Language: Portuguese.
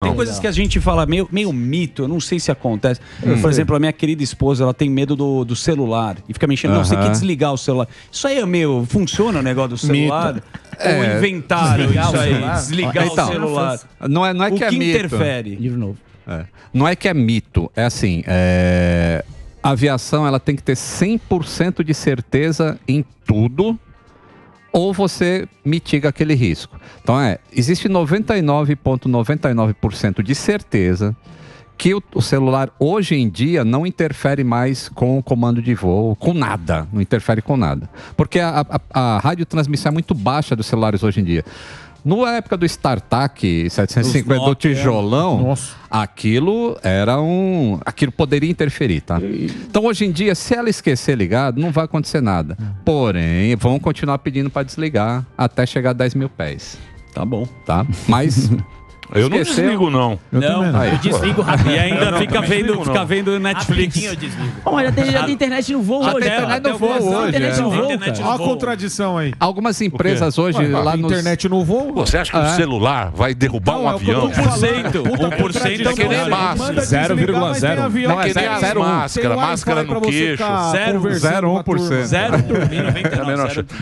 tem coisas que a gente fala meio mito, eu não sei se acontece. Por exemplo, a minha querida esposa, ela tem medo do celular e fica mexendo. Não, você tem que desligar o celular. Isso aí é meio... Funciona o negócio do celular? Ou inventaram isso aí? Desligar o celular. Não é que é mito. Interfere? Livro novo. Não é que é mito, é assim, a aviação ela tem que ter 100% de certeza em tudo, ou você mitiga aquele risco. Então existe 99,99% de certeza que o celular hoje em dia não interfere mais com o comando de voo, com nada, não interfere com nada. Porque a radiotransmissão é muito baixa dos celulares hoje em dia. Na época do StarTAC 750 do tijolão, aquilo poderia interferir, tá? Então hoje em dia, se ela esquecer ligado, não vai acontecer nada. Porém, vão continuar pedindo para desligar até chegar a 10 mil pés. Tá bom. Tá? Mas... Eu não desligo, não. Eu desligo rápido. E ainda fica vendo Netflix. Eu desligo. Mas já tem internet no voo hoje. Internet no voo hoje. Internet no voo, Olha a contradição aí. Algumas empresas hoje lá no... Internet no voo? Você acha que o celular vai derrubar um avião? 1%. 1% é que nem máscara. 0,0. Não, é que nem as máscaras. Máscara no queixo. 0,1%. 0,1%.